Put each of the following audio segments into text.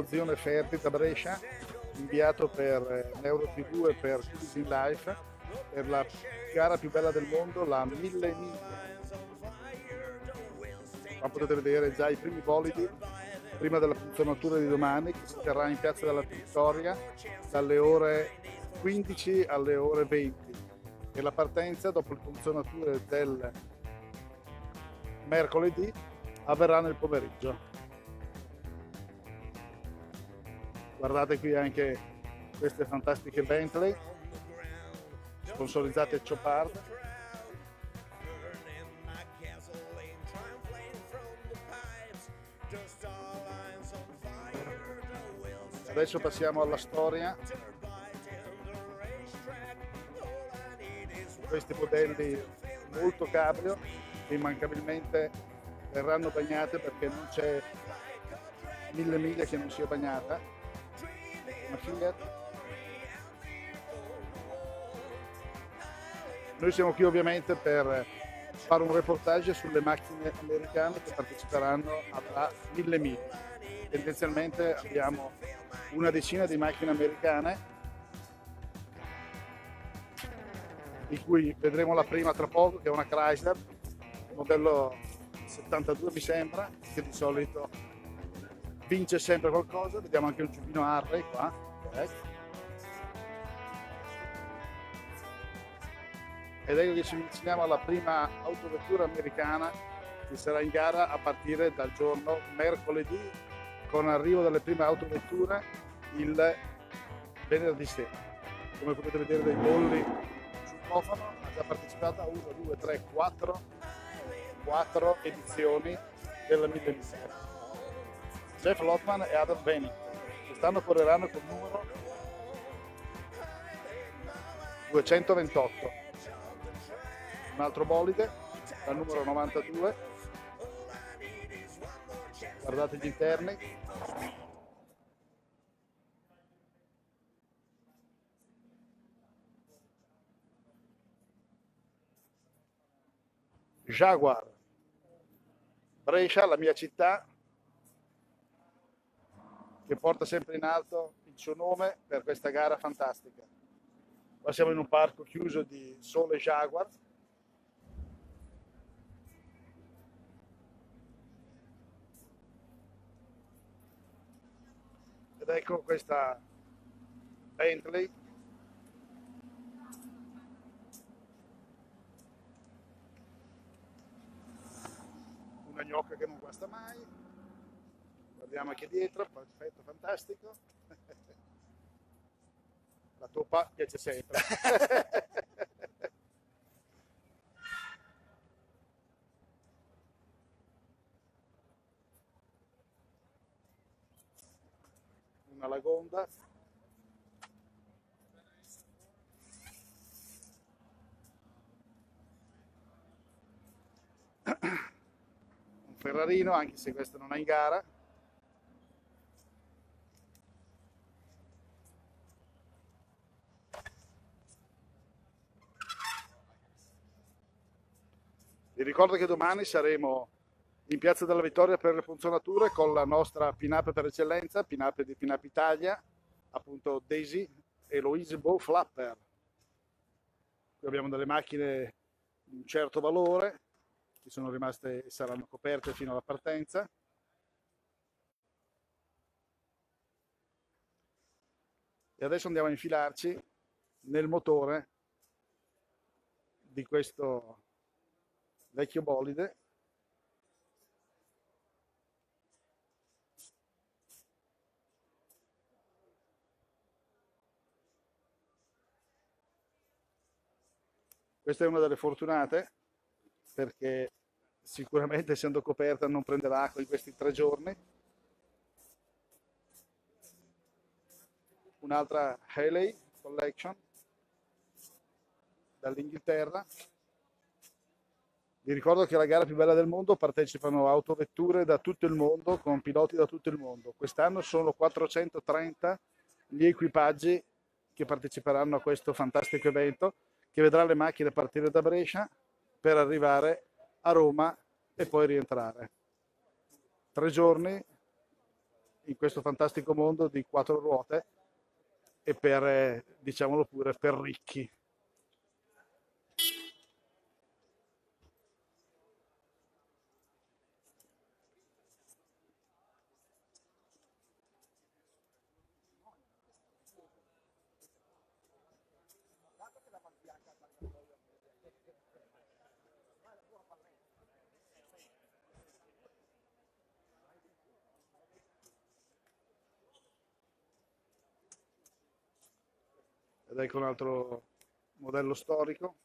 Zione Ferdi da Brescia, inviato per Neuro TV e per Cruising Life per la gara più bella del mondo, la 1000 miglia. Qua potete vedere già i primi bolidi prima della punzonatura di domani, che si terrà in Piazza della Vittoria dalle ore 15 alle ore 20, e la partenza dopo le punzonature del mercoledì avverrà nel pomeriggio. Guardate qui anche queste fantastiche Bentley sponsorizzate Chopard. Adesso passiamo alla storia. Questi modelli molto cabrio che immancabilmente verranno bagnate, perché non c'è 1000 miglia che non sia bagnata. Una Fiat. Noi siamo qui ovviamente per fare un reportage sulle macchine americane che parteciperanno alla 1000 miglia. Tendenzialmente abbiamo una decina di macchine americane, di cui vedremo la prima tra poco, che è una Chrysler, modello 72 mi sembra, che di solito vince sempre qualcosa. Vediamo anche un giubbino Harley qua. Ed ecco che ci avviciniamo alla prima autovettura americana che sarà in gara a partire dal giorno mercoledì, con arrivo delle prime autovetture il venerdì sera. Come potete vedere dei bolli sul cofano, ha già partecipato a 1, 2, 3, 4 edizioni della 1000 miglia. Jeff Lotman e Adam Benning quest'anno correranno col numero 228. Un altro bolide dal numero 92. Guardate gli interni. Jaguar, Brescia, la mia città, che porta sempre in alto il suo nome per questa gara fantastica. Qua siamo in un parco chiuso di sole Jaguar. Ed ecco questa Bentley, una gnocca che non guasta mai. Guardiamo anche dietro, perfetto, fantastico. La toppa piace sempre. Una Lagonda. Un Ferrarino, anche se questo non è in gara. Vi ricordo che domani saremo in Piazza della Vittoria per le punzonature con la nostra pin-up per eccellenza, pin-up di Pin-up Italia, appunto Daisy e Louise Bow Flapper. Qui abbiamo delle macchine di un certo valore, che sono rimaste e saranno coperte fino alla partenza. E adesso andiamo a infilarci nel motore di questo vecchio bolide. Questa è una delle fortunate, perché sicuramente essendo coperta non prenderà acqua in questi 3 giorni. Un'altra Haley Collection dall'Inghilterra. Vi ricordo che alla gara più bella del mondo partecipano autovetture da tutto il mondo, con piloti da tutto il mondo. Quest'anno sono 430 gli equipaggi che parteciperanno a questo fantastico evento, che vedrà le macchine partire da Brescia per arrivare a Roma e poi rientrare. 3 giorni in questo fantastico mondo di quattro ruote e per, diciamolo pure, per ricchi. Ed ecco un altro modello storico.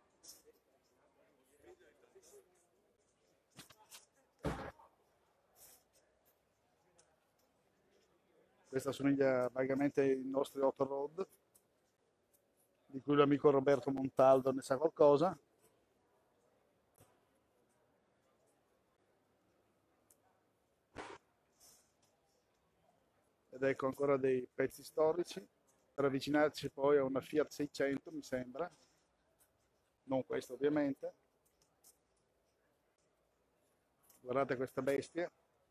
Questa somiglia vagamente ai nostri Hot Rod, di cui l'amico Roberto Montaldo ne sa qualcosa. Ed ecco ancora dei pezzi storici, per avvicinarci poi a una Fiat 600, mi sembra. Non questo ovviamente. Guardate questa bestia.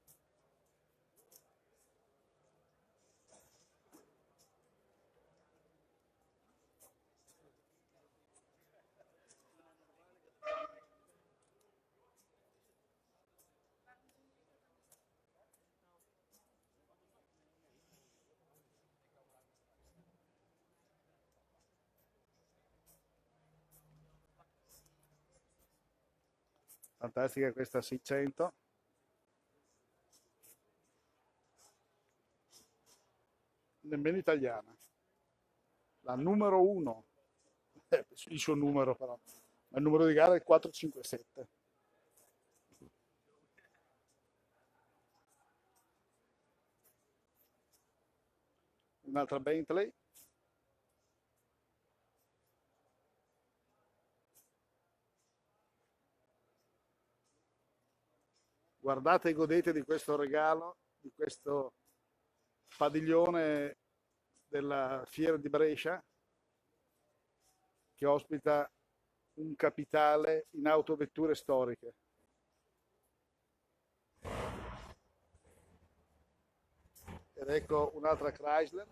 Fantastica questa 600. Nemmeno italiana. La numero 1. Il suo numero però. Ma il numero di gara è il 457. Un'altra Bentley. Guardate e godete di questo regalo, di questo padiglione della Fiera di Brescia che ospita un capitale in autovetture storiche. Ed ecco un'altra Chrysler,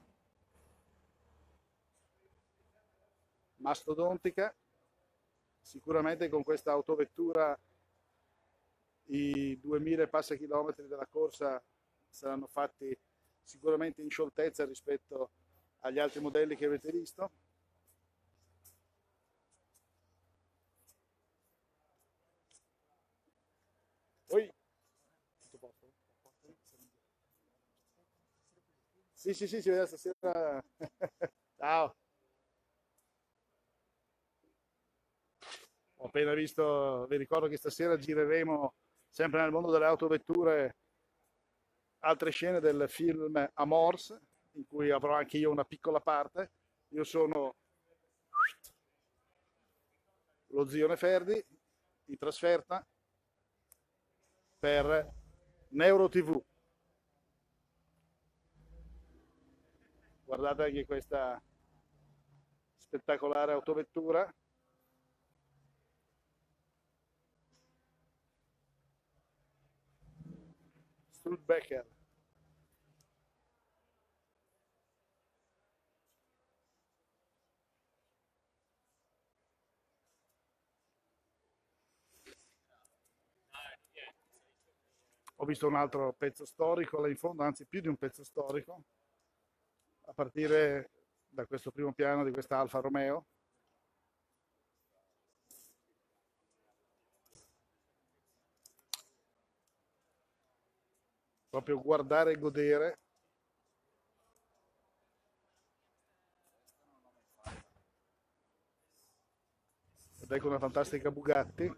mastodontica, sicuramente con questa autovettura i 2000 e passa chilometri della corsa saranno fatti sicuramente in scioltezza rispetto agli altri modelli che avete visto. Poi, sì, sì, sì, ci vediamo stasera. Ciao. Ho appena visto, vi ricordo che stasera gireremo sempre nel mondo delle autovetture altre scene del film Amors, in cui avrò anche io una piccola parte. Io sono lo zio Neferdi, in trasferta per Neuro TV. Guardate anche questa spettacolare autovettura. Studebaker. Ho visto un altro pezzo storico là in fondo, anzi più di un pezzo storico, a partire da questo primo piano di questa Alfa Romeo. Proprio guardare e godere. Ed ecco una fantastica Bugatti.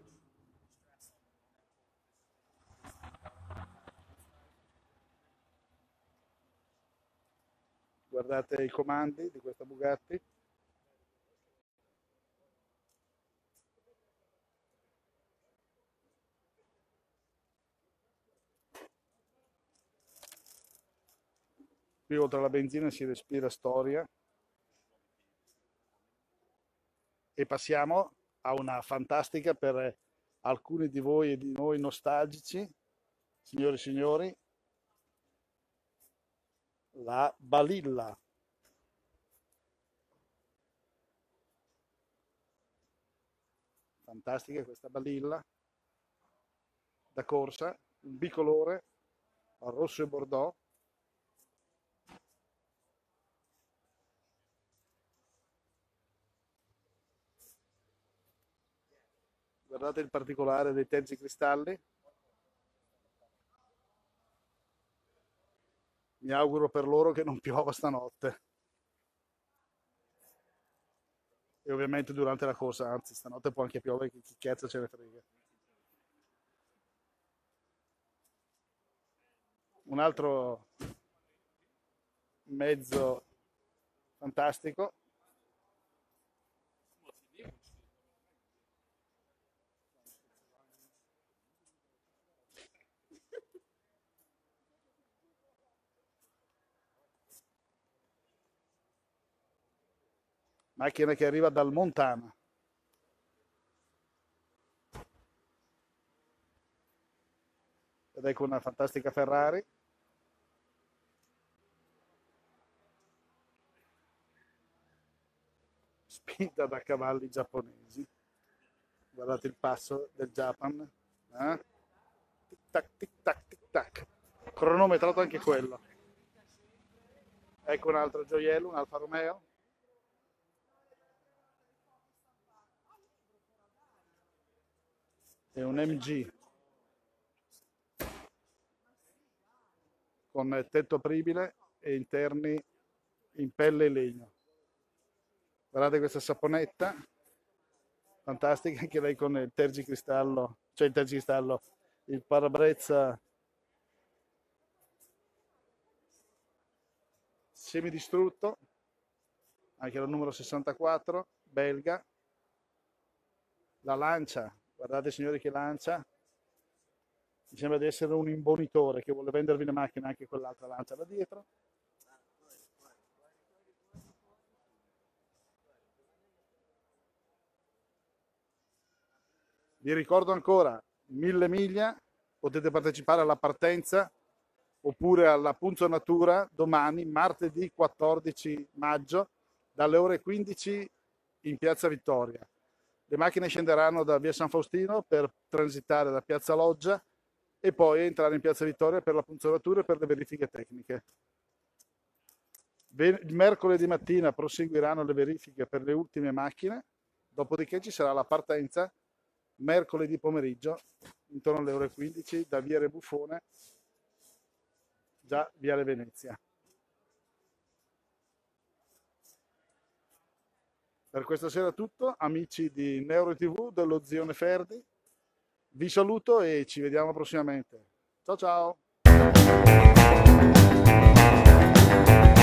Guardate i comandi di questa Bugatti. Qui oltre alla benzina si respira storia. E passiamo a una fantastica per alcuni di voi e di noi nostalgici, signori e signori, la balilla. Fantastica questa balilla da corsa, un bicolore, rosso e bordeaux. Guardate il particolare dei tergicristalli. Mi auguro per loro che non piova stanotte. E ovviamente durante la corsa, anzi stanotte può anche piovere, chi cazzo ce ne frega. Un altro mezzo fantastico. Macchina che arriva dal Montana. Ed ecco una fantastica Ferrari. Spinta da cavalli giapponesi. Guardate il passo del Japan. Tic tac, tic tac, tic tac. Cronometrato anche quello. Ecco un altro gioiello, un Alfa Romeo. E un MG con tetto apribile e interni in pelle e legno. Guardate questa saponetta, fantastica, anche lei con il tergicristallo, cioè il tergicristallo, il parabrezza semidistrutto, anche la numero 64, belga. La lancia, guardate signori che lancia, mi sembra di essere un imbonitore che vuole vendervi le macchine, anche quell'altra lancia da dietro. Vi ricordo ancora, 1000 miglia, potete partecipare alla partenza oppure alla punzonatura domani, martedì 14 maggio, dalle ore 15 in Piazza Vittoria. Le macchine scenderanno da via San Faustino per transitare da Piazza Loggia e poi entrare in Piazza Vittoria per la punzonatura e per le verifiche tecniche. Mercoledì mattina proseguiranno le verifiche per le ultime macchine, dopodiché ci sarà la partenza mercoledì pomeriggio intorno alle ore 15 da Via Rebuffone, già Viale Venezia. Per questa sera è tutto, amici di Neuro TV dello Zio Neferdi. Vi saluto e ci vediamo prossimamente. Ciao ciao!